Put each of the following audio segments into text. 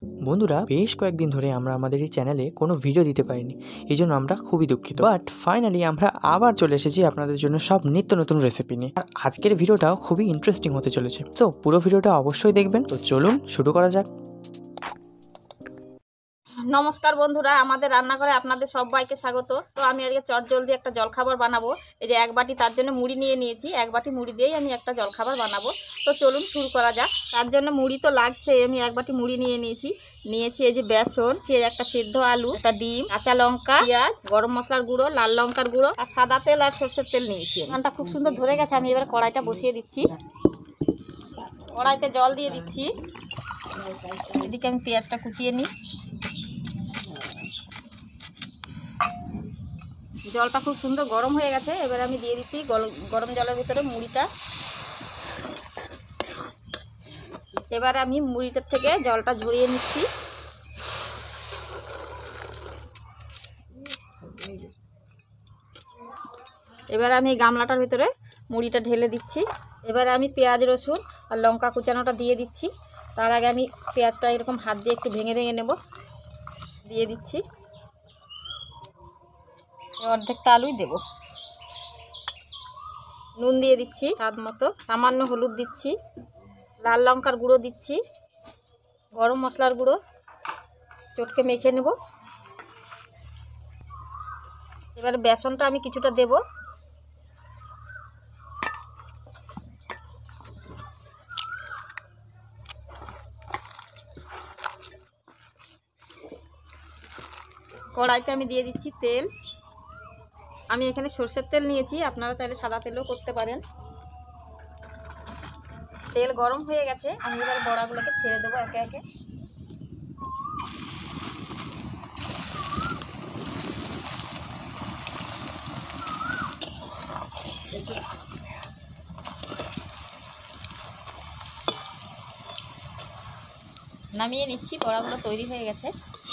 বন্ধুরা, বেশ কয়েকদিন ধরে আমরা আমাদের এই চ্যানেলে কোনো ভিডিও দিতে পারিনি, এই জন্য আমরা খুবই দুঃখিত। বাট ফাইনালি আমরা আবার চলে এসেছি আপনাদের জন্য সব নিত্য নতুন রেসিপি নিয়ে। আর আজকের ভিডিওটাও খুবই ইন্টারেস্টিং হতে চলেছে। সো পুরো ভিডিওটা অবশ্যই দেখবেন। তো চলুন শুরু করা যাক। নমস্কার বন্ধুরা, আমাদের রান্নাঘরে আপনাদের সবাইকে স্বাগত। তো আমি আজকে চটজলদি একটা জলখাবার বানাবো। এই যে এক বাটি, তার জন্য মুড়ি নিয়ে নিয়েছি। এক বাটি মুড়ি দিয়েই আমি একটা জলখাবার বানাবো। তো চলুন শুরু করা যাক। তার জন্য মুড়ি তো লাগছে, আমি এক বাটি মুড়ি নিয়েছি এই যে বেসন, একটা সিদ্ধ আলু, একটা ডিম, কাঁচা লঙ্কা, পেঁয়াজ, গরম মশলার গুঁড়ো, লাল লঙ্কার গুঁড়ো আর সাদা তেল আর সরষের তেল নিয়েছি। গানটা খুব সুন্দর ধরে গেছে। আমি এবার কড়াইটা বসিয়ে দিচ্ছি। কড়াইতে জল দিয়ে দিচ্ছি। এদিকে আমি পেঁয়াজটা কুচিয়ে নিই। জলটা খুব সুন্দর গরম হয়ে গেছে। এবার আমি দিয়ে দিচ্ছি গরম জলের ভিতরে মুড়িটা। এবার আমি মুড়িটার থেকে জলটা ঝরিয়ে নিচ্ছি। এবার আমি গামলাটার ভিতরে মুড়িটা ঢেলে দিচ্ছি। এবার আমি পেঁয়াজ, রসুন আর লঙ্কা কুচানোটা দিয়ে দিচ্ছি। তার আগে আমি পেঁয়াজটা এরকম হাত দিয়ে একটু ভেঙে নেব। দিয়ে দিচ্ছি। অর্ধেকটা আলুই দেব। নুন দিয়ে দিচ্ছি স্বাদ মতো, সামান্য হলুদ দিচ্ছি, লাল লঙ্কার গুঁড়ো দিচ্ছি, গরম মশলার গুঁড়ো, চটকে মেখে নেব। এবার বেসনটা আমি কিছুটা দেব। কড়াইতে আমি দিয়ে দিচ্ছি তেল। আমি এখানে সরষের তেল নিয়েছি, আপনারা চাইলে সাদা তেলও করতে পারেন। তেল গরম হয়ে গেছে, আমি এবার বড়াগুলোকে ছেড়ে দেবো একে একে। নামিয়ে নিচ্ছি, বড়াগুলো তৈরি হয়ে গেছে।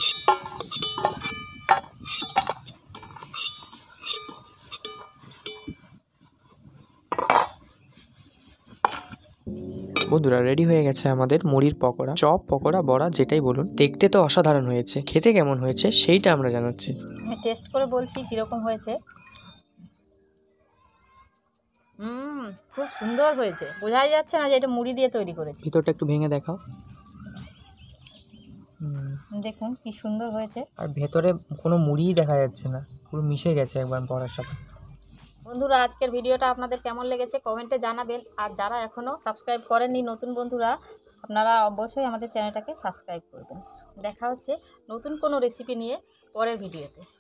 বন্ধুরা, রেডি হয়ে গেছে আমাদের মুড়ির পকোড়া, চপ, পকোড়া, বড়া, যেটাই বলুন। দেখতে তো অসাধারণ হয়েছে, খেতে কেমন হয়েছে সেইটা আমরা জানাচ্ছি। আমি টেস্ট করে বলছি কীরকম হয়েছে। খুব সুন্দর হয়েছে। বোঝাই যাচ্ছে না যে এটা মুড়ি দিয়ে তৈরি করেছি। ভিতরটা একটু ভেঙে দেখাও। দেখুন কি সুন্দর হয়েছে। আর ভেতরে কোনো মুড়িই দেখা যাচ্ছে না, পুরো মিশে গেছে একবার বড়ার সাথে। বন্ধুরা, আজকের ভিডিওটা আপনাদের কেমন লেগেছে কমেন্টে জানাবেন। আর যারা এখনও সাবস্ক্রাইব করেননি নতুন বন্ধুরা, আপনারা অবশ্যই আমাদের চ্যানেলটাকে সাবস্ক্রাইব করবেন। দেখা হচ্ছে নতুন কোনো রেসিপি নিয়ে পরের ভিডিওতে।